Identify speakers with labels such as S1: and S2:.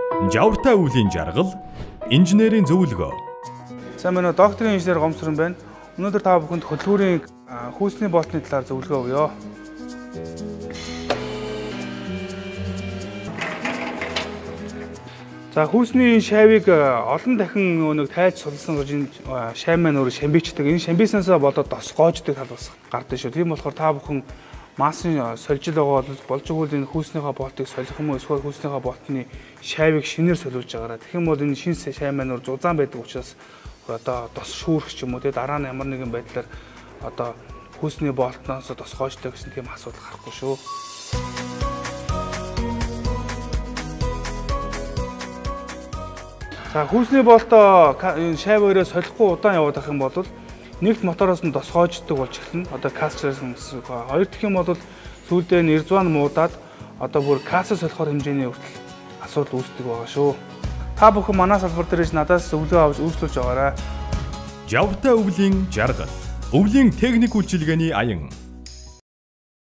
S1: Жавартай өвлийн жаргал, инженерийн зөвлөгөө.
S2: За манай докторийн инженер Гомсрон байна. Өнөөдөр та бүхэнд хөдөлгүүрийн хүүсний болтны талаар зөвлөгөө өгье. За хүүсний шавийг олон дахин нэг тайлж сулсан гэж энэ шав маань өөрөө шамбичдэг. Энэ шамбиснаас болоод дос гоождаг тал бас гардаг шүү. Тийм болохоор та бүхэн масын сольжил байгаа болж игэл энэ хүүснийхээ болтыг солих юм уу эсвэл хүүснийхээ болтны шавийг шинээр солиулж байгаараа. Тэгэх юм бол энэ шин шав маань өөр зузаан байдаг учраас одоо дос шүүрэх ч юм уу те дараа нь ямар нэгэн байдлаар одоо хүүсний болтноос дос гоождаг гэсэн тийм асуудал гарахгүй шүү. За хүүсний болтоо шав өрөө солихгүй удаан яваад ах юм бол нэгт мотороос нь досгоождаг болж эхэлнэ. Одоо касчраас гэсэн. Хоёр дахь юм бол сүүлдээ нэрзуан муудаад одоо бүр касс солихоор хэмжээний хүртэл асуудал үүсдэг байгаа шүү. Та бүхэн манай салбар дээрээс надаас зөвлөгөө авч үйлчлүүлж байгаарай.
S1: Жавартай өвлийн жаргал, өвлийн техник үйлчилгээний аян.